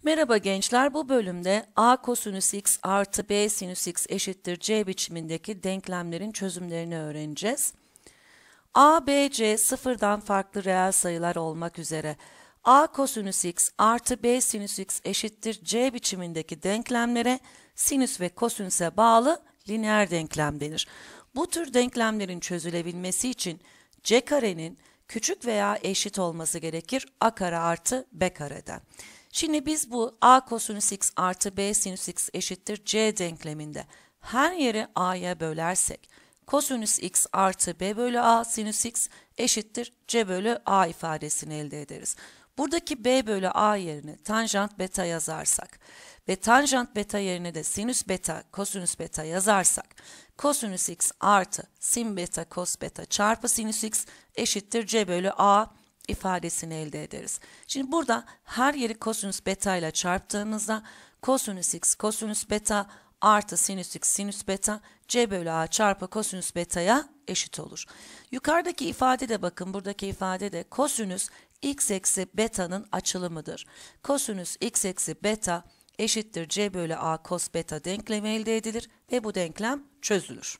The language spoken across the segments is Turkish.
Merhaba gençler, bu bölümde a kosinüs x artı b sinüs x eşittir c biçimindeki denklemlerin çözümlerini öğreneceğiz. A, B, C sıfırdan farklı reel sayılar olmak üzere a kosinüs x artı b sinüs x eşittir c biçimindeki denklemlere sinüs ve kosinüse bağlı lineer denklem denir. Bu tür denklemlerin çözülebilmesi için c karenin küçük veya eşit olması gerekir a kare artı b kareden. Şimdi biz bu a kosinüs x artı b sinüs x eşittir c denkleminde her yeri a'ya bölersek kosinüs x artı b bölü a sinüs x eşittir c bölü a ifadesini elde ederiz. Buradaki b bölü a yerine tanjant beta yazarsak ve tanjant beta yerine de sinüs beta kosinüs beta yazarsak kosinüs x artı sin beta kos beta çarpı sinüs x eşittir c bölü a ifadesini elde ederiz. Şimdi burada her yeri kosinüs beta ile çarptığımızda kosinüs x kosinüs beta artı sinüs x sinüs beta c bölü a çarpı kosinüs beta'ya eşit olur. Yukarıdaki ifade de bakın, buradaki ifade de kosinüs x eksi beta'nın açılımıdır. Kosinüs x eksi beta eşittir c bölü a cos beta denklemi elde edilir ve bu denklem çözülür.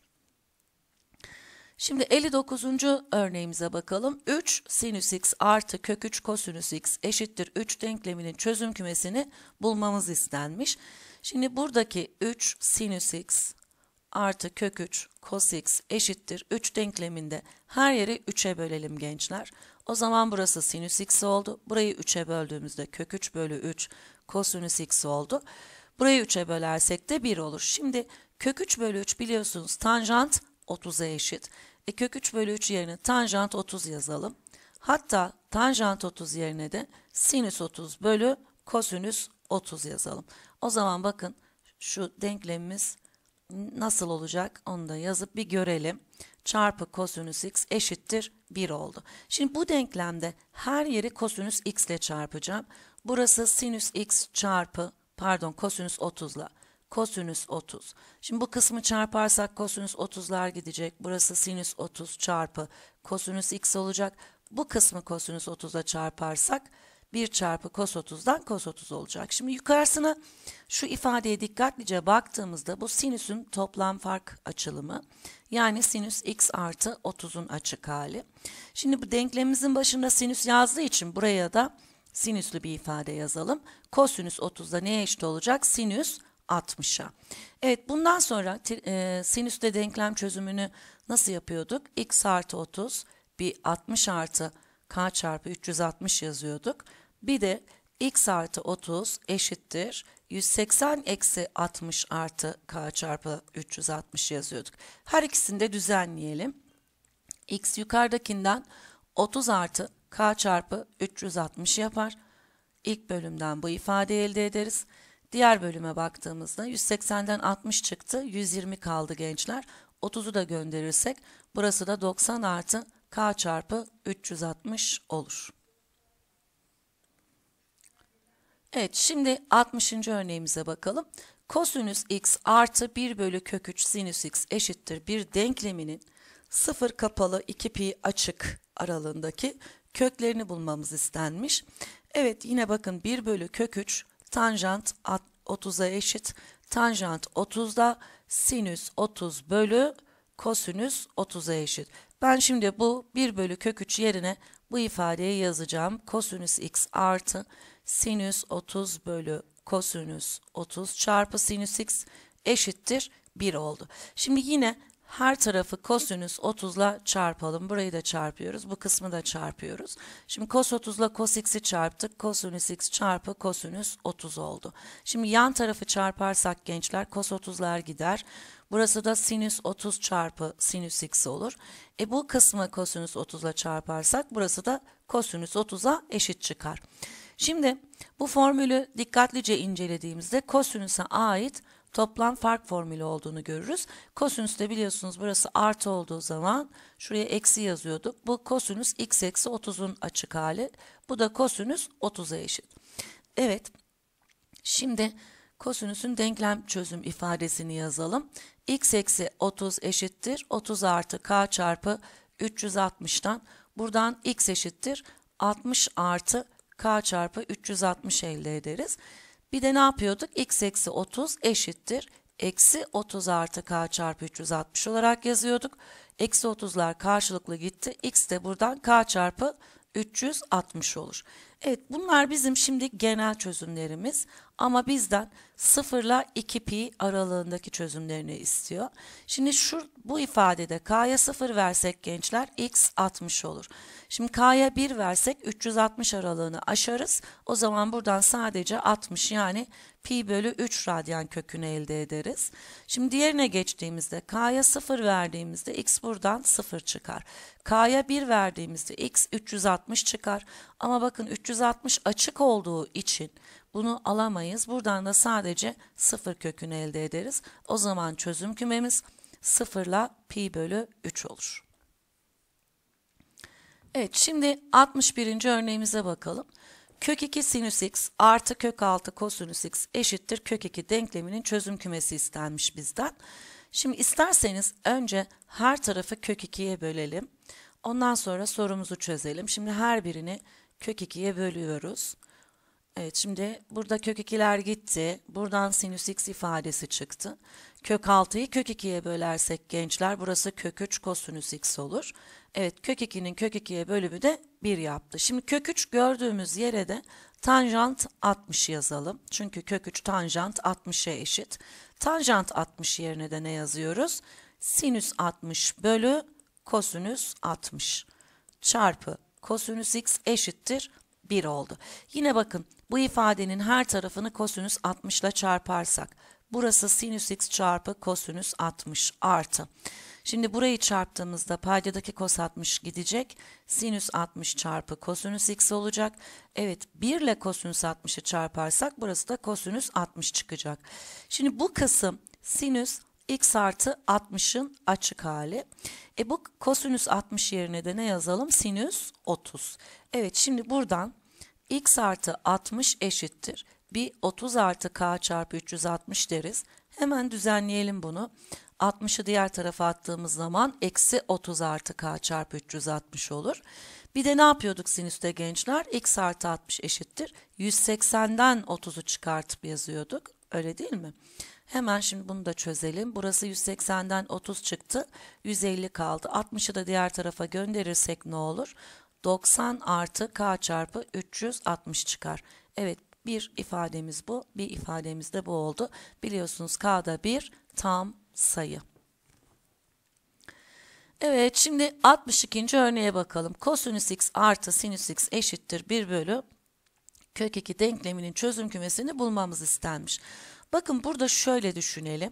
Şimdi 59. örneğimize bakalım. 3 sinüs x artı kök 3 kosinüs x eşittir 3 denkleminin çözüm kümesini bulmamız istenmiş. Şimdi buradaki 3 sinüs x artı kök 3 cos x eşittir 3 denkleminde her yeri 3'e bölelim gençler. O zaman burası sinüs x oldu. Burayı 3'e böldüğümüzde kök 3 bölü 3 kosinüs x oldu. Burayı 3'e bölersek de 1 olur. Şimdi kök 3 bölü 3 biliyorsunuz tanjant 30'a eşit. Kök 3 bölü 3 yerine tanjant 30 yazalım. Hatta tanjant 30 yerine de sinüs 30 bölü kosinüs 30 yazalım. O zaman bakın şu denklemimiz nasıl olacak onu da yazıp bir görelim. Çarpı kosinüs x eşittir 1 oldu. Şimdi bu denklemde her yeri kosinüs x ile çarpacağım. Burası sinüs x çarpı kosinüs 30 ile. Kosinüs 30. Şimdi bu kısmı çarparsak kosinüs 30'lar gidecek. Burası sinüs 30 çarpı kosinüs x olacak. Bu kısmı kosinüs 30'a çarparsak 1 çarpı cos 30'dan cos 30 olacak. Şimdi yukarısına şu ifadeye dikkatlice baktığımızda bu sinüsün toplam fark açılımı. Yani sinüs x artı 30'un açık hali. Şimdi bu denklemimizin başında sinüs yazdığı için buraya da sinüslü bir ifade yazalım. Kosinüs 30'da neye eşit olacak? Sinüs 60'a. Evet, bundan sonra sinüsle denklem çözümünü nasıl yapıyorduk? X artı 30 bir 60 artı k çarpı 360 yazıyorduk. Bir de x artı 30 eşittir 180 eksi 60 artı k çarpı 360 yazıyorduk. Her ikisini de düzenleyelim. X yukarıdakinden 30 artı k çarpı 360 yapar. İlk bölümden bu ifadeyi elde ederiz. Diğer bölüme baktığımızda 180'den 60 çıktı, 120 kaldı gençler. 30'u da gönderirsek burası da 90 artı k çarpı 360 olur. Evet, şimdi 60. örneğimize bakalım. Kosinüs x artı 1 bölü kök 3 sinüs x eşittir bir denkleminin 0 kapalı 2 pi açık aralığındaki köklerini bulmamız istenmiş. Evet, yine bakın 1 bölü kök 3 tanjant 30'a eşit. Tanjant 30'da sinüs 30 bölü kosinüs 30'a eşit. Ben şimdi bu 1 bölü kök 3 yerine bu ifadeyi yazacağım. Kosinüs x artı sinüs 30 bölü kosinüs 30 çarpı sinüs x eşittir 1 oldu. Şimdi yine her tarafı kosinüs 30 ile çarpalım. Burayı da çarpıyoruz. Bu kısmı da çarpıyoruz. Şimdi cos 30 ile cos x'i çarptık. Kosinüs x çarpı kosinüs 30 oldu. Şimdi yan tarafı çarparsak gençler cos 30'lar gider. Burası da sinüs 30 çarpı sinüs x olur. Bu kısmı kosinüs 30 ile çarparsak burası da kosinüs 30'a eşit çıkar. Şimdi bu formülü dikkatlice incelediğimizde kosinüse ait toplam fark formülü olduğunu görürüz. Kosinüste biliyorsunuz burası artı olduğu zaman şuraya eksi yazıyorduk. Bu kosinüs x eksi 30'un açık hali. Bu da kosinüs 30'a eşit. Evet. Şimdi kosinüsün denklem çözüm ifadesini yazalım. X eksi 30 eşittir 30 artı k çarpı 360'tan buradan x eşittir 60 artı k çarpı 360 elde ederiz. Bir de ne yapıyorduk? X eksi 30 eşittir. Eksi 30 artı k çarpı 360 olarak yazıyorduk. Eksi 30'lar karşılıklı gitti. X de buradan k çarpı 360 olur. Evet, bunlar bizim şimdi genel çözümlerimiz ama bizden 0 ile 2 pi aralığındaki çözümlerini istiyor. Şimdi bu ifadede k'ya 0 versek gençler x 60 olur. Şimdi k'ya 1 versek 360 aralığını aşarız. O zaman buradan sadece 60 yani pi bölü 3 radyan kökünü elde ederiz. Şimdi diğerine geçtiğimizde k'ya 0 verdiğimizde x buradan 0 çıkar. K'ya 1 verdiğimizde x 360 çıkar. Ama bakın 360 açık olduğu için bunu alamayız. Buradan da sadece 0 kökünü elde ederiz. O zaman çözüm kümemiz 0 ile pi bölü 3 olur. Evet, şimdi 61. örneğimize bakalım. Kök 2 sinüs x artı kök 6 kosinüs x eşittir kök 2 denkleminin çözüm kümesi istenmiş bizden. Şimdi isterseniz önce her tarafı kök 2'ye bölelim. Ondan sonra sorumuzu çözelim. Şimdi her birini kök 2'ye bölüyoruz. Evet, şimdi burada kök 2'ler gitti. Buradan sinüs x ifadesi çıktı. Kök 6'yı kök 2'ye bölersek gençler burası kök 3 kosinüs x olur. Evet, kök 2'nin kök 2'ye bölümü de 1 yaptı. Şimdi kök 3 gördüğümüz yere de tanjant 60 yazalım. Çünkü kök 3 tanjant 60'a eşit. Tanjant 60 yerine de ne yazıyoruz? Sinüs 60 bölü kosinüs 60 çarpı kosinüs x eşittir 1 oldu. Yine bakın bu ifadenin her tarafını kosinüs 60 ile çarparsak burası sinüs x çarpı kosinüs 60 artı. Şimdi burayı çarptığımızda paydadaki kos 60 gidecek. Sinüs 60 çarpı kosinüs x olacak. Evet, 1 ile kosinüs 60'ı çarparsak burası da kosinüs 60 çıkacak. Şimdi bu kısım sinüs x artı 60'ın açık hali. Bu kosinüs 60 yerine de ne yazalım? Sinüs 30. Evet, şimdi buradan x artı 60 eşittir. Bir 30 artı k çarpı 360 deriz. Hemen düzenleyelim bunu. 60'ı diğer tarafa attığımız zaman eksi 30 artı k çarpı 360 olur. Bir de ne yapıyorduk sinüste gençler? X artı 60 eşittir. 180'den 30'u çıkartıp yazıyorduk. Öyle değil mi? Hemen şimdi bunu da çözelim. Burası 180'den 30 çıktı. 150 kaldı. 60'ı da diğer tarafa gönderirsek ne olur? 90 artı k çarpı 360 çıkar. Evet, bir ifademiz bu. Bir ifademiz de bu oldu. Biliyorsunuz k'da bir tam sayı. Evet, şimdi 62. örneğe bakalım. Kosinüs x artı sinüs x eşittir 1 bölü kök 2 denkleminin çözüm kümesini bulmamız istenmiş. Bakın burada şöyle düşünelim.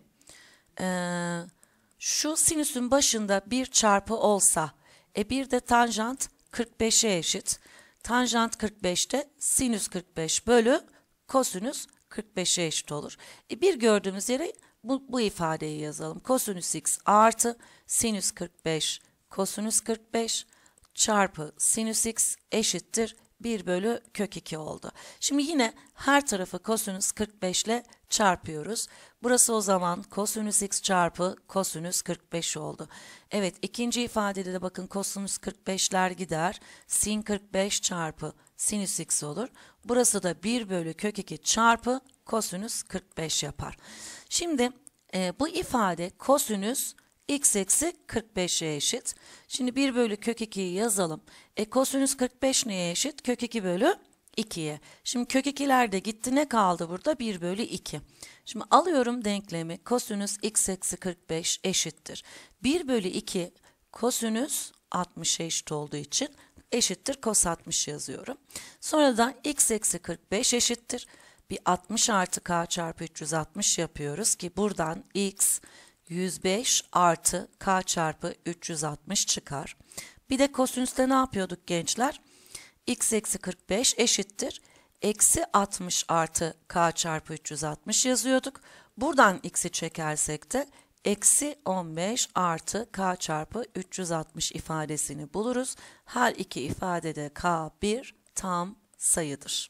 Şu sinüsün başında bir çarpı olsa, bir de tanjant 45'e eşit. Tanjant 45'te sinüs 45 bölü kosinüs 45'e eşit olur. Bir gördüğümüz yere bu ifadeyi yazalım. Kosinüs x artı sinüs 45 kosinüs 45 çarpı sinüs x eşittir 1 bölü kök 2 oldu. Şimdi yine her tarafı kosinüs 45 ile çarpıyoruz. Burası o zaman kosinüs x çarpı kosinüs 45 oldu. Evet, ikinci ifadede de bakın kosinüs 45'ler gider. Sin 45 çarpı sinüs x olur. Burası da 1 bölü kök 2 çarpı kosinüs 45 yapar. Şimdi bu ifade kosinüs x eksi 45'e eşit. Şimdi 1 bölü kök 2'yi yazalım. Kosinüs 45 neye eşit? Kök 2 bölü 2'ye. Şimdi kök 2'ler de gitti. Ne kaldı burada? 1 bölü 2. Şimdi alıyorum denklemi. Kosinüs x eksi 45 eşittir. 1 bölü 2 kosinüs 60'a eşit olduğu için eşittir kos 60 yazıyorum. Sonradan x eksi 45 eşittir. Bir 60 artı k çarpı 360 yapıyoruz ki buradan x 105 artı k çarpı 360 çıkar. Bir de kosinüste ne yapıyorduk gençler? X eksi 45 eşittir. Eksi 60 artı k çarpı 360 yazıyorduk. Buradan x'i çekersek de eksi 15 artı k çarpı 360 ifadesini buluruz. Her iki ifadede k bir tam sayıdır.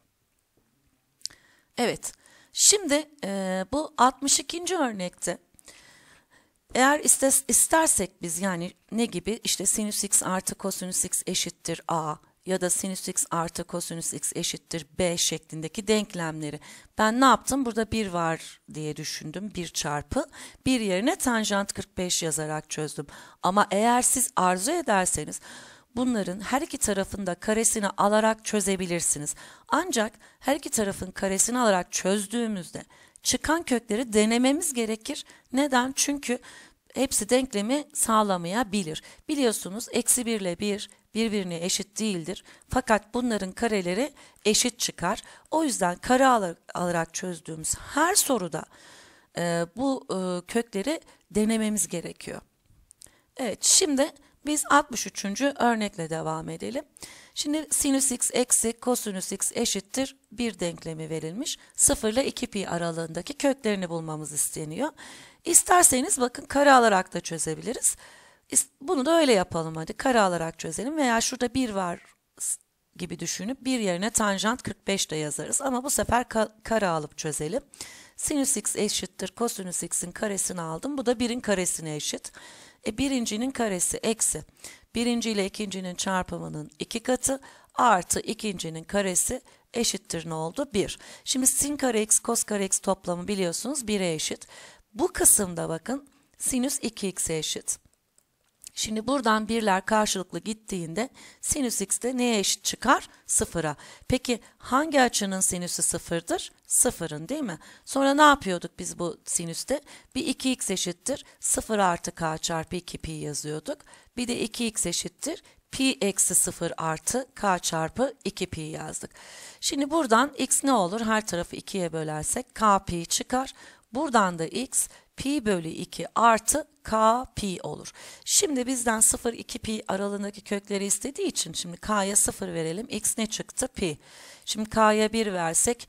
Evet, şimdi bu 62. örnekte eğer istersek biz yani ne gibi? İşte sinüs x artı kosinüs x eşittir a ya da sinüs x artı kosinüs x eşittir b şeklindeki denklemleri ben ne yaptım? Burada 1 var diye düşündüm. 1 çarpı 1 yerine tanjant 45 yazarak çözdüm. Ama eğer siz arzu ederseniz bunların her iki tarafında karesini alarak çözebilirsiniz. Ancak her iki tarafın karesini alarak çözdüğümüzde çıkan kökleri denememiz gerekir. Neden? Çünkü hepsi denklemi sağlamayabilir. Biliyorsunuz eksi 1 ile 1 birbirine eşit değildir. Fakat bunların kareleri eşit çıkar. O yüzden kare alarak çözdüğümüz her soruda bu kökleri denememiz gerekiyor. Evet, şimdi biz 63. örnekle devam edelim. Şimdi sinüs x eksi kosinüs x eşittir 1 denklemi verilmiş. 0 ile 2 pi aralığındaki köklerini bulmamız isteniyor. İsterseniz bakın kare alarak da çözebiliriz. Bunu da öyle yapalım hadi. Kare alarak çözelim veya şurada 1 var gibi düşünüp 1 yerine tanjant 45 de yazarız. Ama bu sefer kare alıp çözelim. Sinüs x eşittir kosinüs x'in karesini aldım. Bu da 1'in karesine eşit. Birincinin karesi eksi. Birinci ile ikincinin çarpımının 2 katı artı ikincinin karesi eşittir ne oldu? 1. Şimdi sin kare x kos kare x toplamı biliyorsunuz 1'e eşit. Bu kısımda bakın sinüs 2x'e eşit. Şimdi buradan birler karşılıklı gittiğinde sinüs x de neye eşit çıkar? 0'a. Peki hangi açının sinüsü 0'dır? 0'ın değil mi? Sonra ne yapıyorduk biz bu sinüste? Bir 2x eşittir 0 artı k çarpı 2 pi yazıyorduk. Bir de 2x eşittir pi eksi 0 artı k çarpı 2 pi yazdık. Şimdi buradan x ne olur? Her tarafı 2'ye bölersek k pi çıkar. Buradan da x pi bölü 2 artı k pi olur. Şimdi bizden 0-2 pi aralığındaki kökleri istediği için şimdi k'ya 0 verelim. X ne çıktı? Pi. Şimdi k'ya 1 versek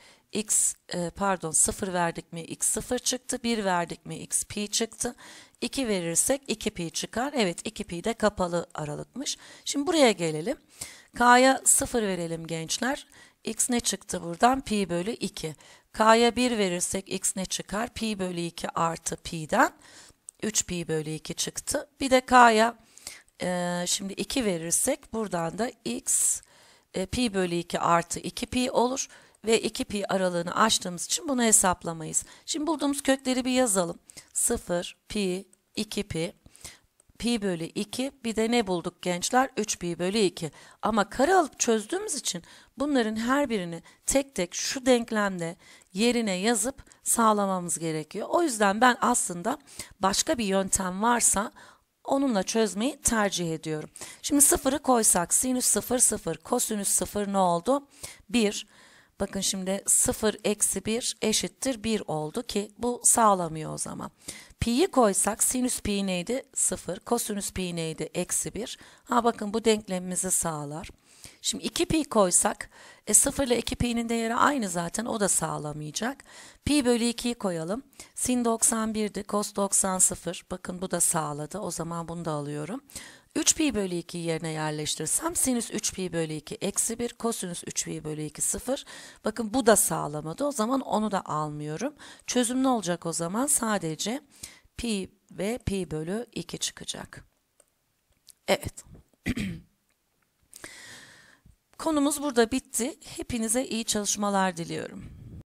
0 verdik mi x 0 çıktı. 1 verdik mi x pi çıktı. 2 verirsek 2 pi çıkar. Evet 2 pi de kapalı aralıkmış. Şimdi buraya gelelim. K'ya 0 verelim gençler. X ne çıktı buradan? Pi bölü 2. K'ya 1 verirsek x ne çıkar? Pi bölü 2 artı pi'den 3 pi bölü 2 çıktı. Bir de k'ya şimdi 2 verirsek buradan da x pi bölü 2 artı 2 pi olur. Ve 2 pi aralığını açtığımız için bunu hesaplamayız. Şimdi bulduğumuz kökleri bir yazalım. 0, pi, 2 pi. Pi bölü 2 bir de ne bulduk gençler? 3 pi bölü 2. Ama kare alıp çözdüğümüz için bunların her birini tek tek şu denklemde yerine yazıp sağlamamız gerekiyor. O yüzden ben aslında başka bir yöntem varsa onunla çözmeyi tercih ediyorum. Şimdi 0'ı koysak sinüs 0 0 kosinüs 0 ne oldu? 1. Bakın şimdi 0 eksi 1 eşittir 1 oldu ki bu sağlamıyor o zaman. Pi'yi koysak sinüs pi neydi? 0. Kosinüs pi neydi? Eksi 1. Bakın bu denklemimizi sağlar. Şimdi 2 pi koysak 0 ile 2 pi'nin değeri aynı zaten o da sağlamayacak. Pi bölü 2'yi koyalım. Sin 91'di. Kos 90 0. Bakın bu da sağladı. O zaman bunu da alıyorum. 3 pi bölü 2'yi yerine yerleştirirsem sinüs 3 pi bölü 2 eksi 1 kosinüs 3 pi bölü 2 0. Bakın bu da sağlamadı. O zaman onu da almıyorum. Çözüm ne olacak o zaman? Sadece pi ve pi bölü 2 çıkacak. Evet. Konumuz burada bitti. Hepinize iyi çalışmalar diliyorum.